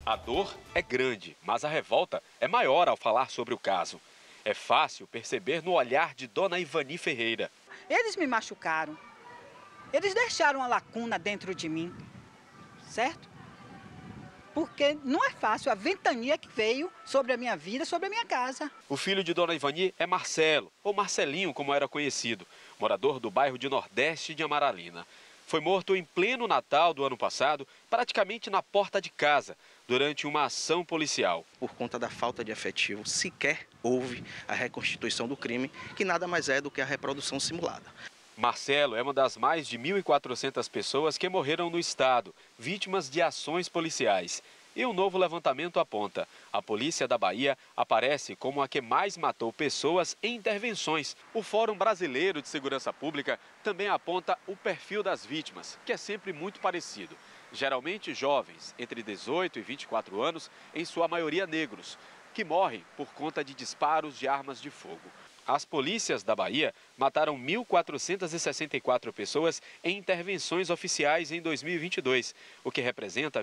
A dor é grande, mas a revolta é maior ao falar sobre o caso. É fácil perceber no olhar de Dona Ivani Ferreira. Eles me machucaram. Eles deixaram uma lacuna dentro de mim, certo? Porque não é fácil a ventania que veio sobre a minha vida, sobre a minha casa. O filho de Dona Ivani é Marcelo, ou Marcelinho, como era conhecido, morador do bairro de Nordeste de Amaralina. Foi morto em pleno Natal do ano passado, praticamente na porta de casa, durante uma ação policial. Por conta da falta de efetivo, sequer houve a reconstituição do crime, que nada mais é do que a reprodução simulada. Marcelo é uma das mais de 1.400 pessoas que morreram no estado, vítimas de ações policiais. E um novo levantamento aponta: a polícia da Bahia aparece como a que mais matou pessoas em intervenções. O Fórum Brasileiro de Segurança Pública também aponta o perfil das vítimas, que é sempre muito parecido. Geralmente jovens, entre 18 e 24 anos, em sua maioria negros, que morrem por conta de disparos de armas de fogo. As polícias da Bahia mataram 1.464 pessoas em intervenções oficiais em 2022, o que representa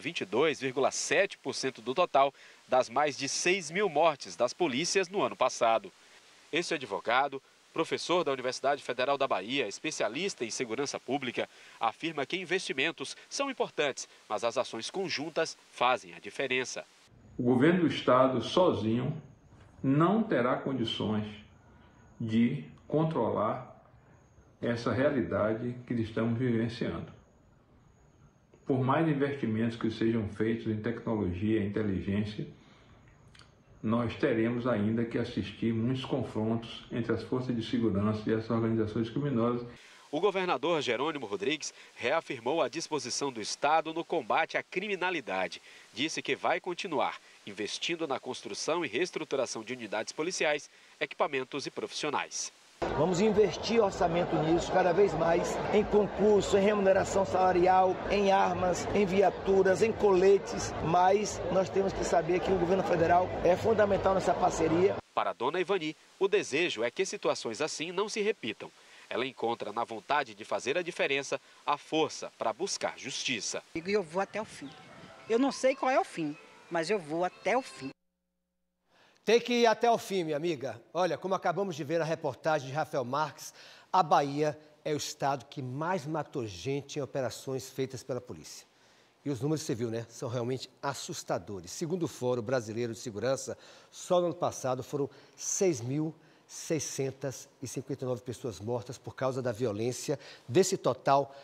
22,7% do total das mais de 6.000 mortes das polícias no ano passado. Esse advogado, professor da Universidade Federal da Bahia, especialista em segurança pública, afirma que investimentos são importantes, mas as ações conjuntas fazem a diferença. O governo do estado sozinho não terá condições de controlar essa realidade que estamos vivenciando. Por mais investimentos que sejam feitos em tecnologia e inteligência, nós teremos ainda que assistir muitos confrontos entre as forças de segurança e as organizações criminosas. O governador Jerônimo Rodrigues reafirmou a disposição do Estado no combate à criminalidade. Disse que vai continuar investindo na construção e reestruturação de unidades policiais, equipamentos e profissionais. Vamos investir orçamento nisso cada vez mais, em concurso, em remuneração salarial, em armas, em viaturas, em coletes, mas nós temos que saber que o governo federal é fundamental nessa parceria. Para a Dona Ivani, o desejo é que situações assim não se repitam. Ela encontra na vontade de fazer a diferença a força para buscar justiça. E eu vou até o fim. Eu não sei qual é o fim, mas eu vou até o fim. Tem que ir até o fim, minha amiga. Olha, como acabamos de ver na reportagem de Rafael Marques, a Bahia é o estado que mais matou gente em operações feitas pela polícia. E os números, você viu, né? São realmente assustadores. Segundo o Fórum Brasileiro de Segurança, só no ano passado foram 6.659 pessoas mortas por causa da violência. Desse total,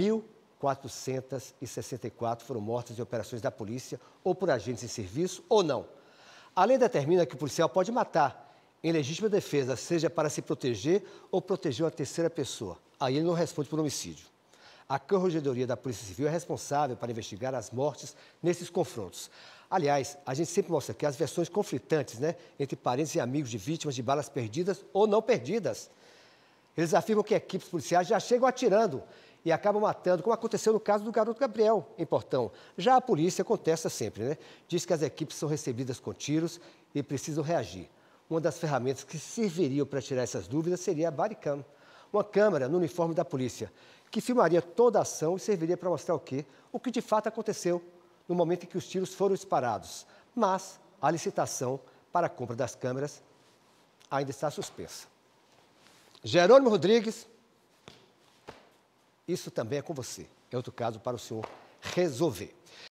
1.464 foram mortas em operações da polícia, ou por agentes em serviço, ou não. A lei determina que o policial pode matar em legítima defesa, seja para se proteger ou proteger uma terceira pessoa. Aí ele não responde por homicídio. A Corregedoria da Polícia Civil é responsável para investigar as mortes nesses confrontos. Aliás, a gente sempre mostra aqui as versões conflitantes, né, entre parentes e amigos de vítimas de balas perdidas ou não perdidas. Eles afirmam que equipes policiais já chegam atirando e acabam matando, como aconteceu no caso do garoto Gabriel, em Portão. Já a polícia contesta sempre, né? Diz que as equipes são recebidas com tiros e precisam reagir. Uma das ferramentas que serviriam para tirar essas dúvidas seria a bodycam, uma câmera no uniforme da polícia, que filmaria toda a ação e serviria para mostrar o quê? O que de fato aconteceu no momento em que os tiros foram disparados. Mas a licitação para a compra das câmeras ainda está suspensa. Jerônimo Rodrigues, isso também é com você. É outro caso para o senhor resolver.